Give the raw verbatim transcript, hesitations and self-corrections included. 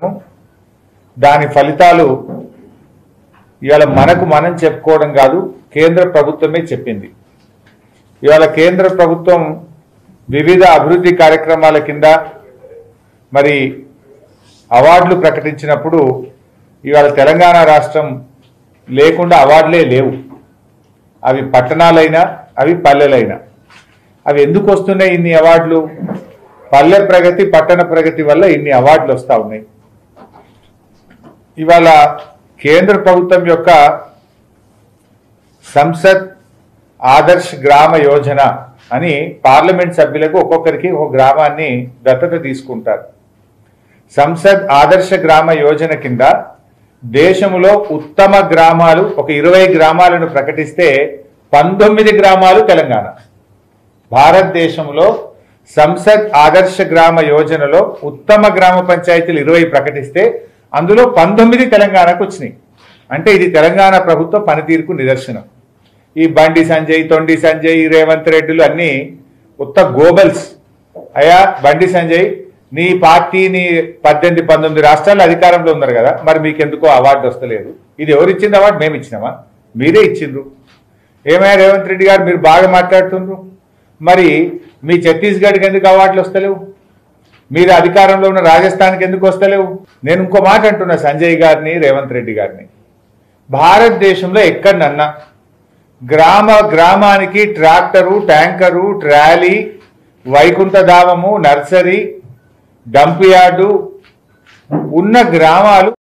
దాని ఫలితాలు ఇవాళ మనకు మనం చెప్పుకోవడం కాదు, కేంద్ర ప్రభుత్వమే చెప్పింది. ఇవాళ కేంద్ర ప్రభుత్వం వివిధ అభివృద్ధి కార్యక్రమాల కింద మరి అవార్డులు ప్రకటించినప్పుడు ఇవాళ తెలంగాణ రాష్ట్రం లేకుండా అవార్డులే లేవు. అవి పట్టణాలైనా అవి పల్లెలైనా. అవి ఎందుకు వస్తున్నాయి ఇన్ని అవార్డులు? పల్లె ప్రగతి పట్టణ ప్రగతి వల్ల ఇన్ని అవార్డులు వస్తూ ఉన్నాయి. ఇవాళ కేంద్ర ప్రభుత్వం యొక్క సంసద్ ఆదర్శ్ గ్రామ యోజన అని పార్లమెంట్ సభ్యులకు ఒక్కొక్కరికి ఒక గ్రామాన్ని దత్తత తీసుకుంటారు. సంసద్ ఆదర్శ గ్రామ యోజన కింద దేశంలో ఉత్తమ గ్రామాలు ఒక ఇరవై గ్రామాలను ప్రకటిస్తే పంతొమ్మిది గ్రామాలు తెలంగాణ. భారతదేశంలో సంసద్ ఆదర్శ గ్రామ యోజనలో ఉత్తమ గ్రామ పంచాయతీలు ఇరవై ప్రకటిస్తే అందులో పంతొమ్మిది తెలంగాణకు వచ్చినాయి. అంటే ఇది తెలంగాణ ప్రభుత్వ పనితీరుకు నిదర్శనం. ఈ బండి సంజయ్, తొండి సంజయ్, రేవంత్ రెడ్డిలు అన్నీ ఉత్త గోబల్స్. అయ్యా బండి సంజయ్, నీ పార్టీ నీ పద్దెనిమిది పంతొమ్మిది రాష్ట్రాల్లో అధికారంలో ఉన్నారు కదా, మరి మీకెందుకో అవార్డు వస్తలేదు? ఇది ఎవరు ఇచ్చింది అవార్డు? మేము ఇచ్చినామా? మీరే ఇచ్చిండ్రు. ఏమైనా రేవంత్ రెడ్డి గారు మీరు బాగా మాట్లాడుతుండ్రు, మరి మీ ఛత్తీస్గఢ్కి ఎందుకు అవార్డులు వస్తలేవు? మీరు అధికారంలో ఉన్న రాజస్థాన్కి ఎందుకు వస్తలేవు? నేను ఇంకో మాట అంటున్నా సంజయ్ గారిని, రేవంత్ రెడ్డి గారిని, భారతదేశంలో ఎక్కడన్నా గ్రామ గ్రామానికి ట్రాక్టరు, ట్యాంకరు, ట్రాలీ, వైకుంఠధామము, నర్సరీ, డంప్ యార్డు ఉన్న గ్రామాలు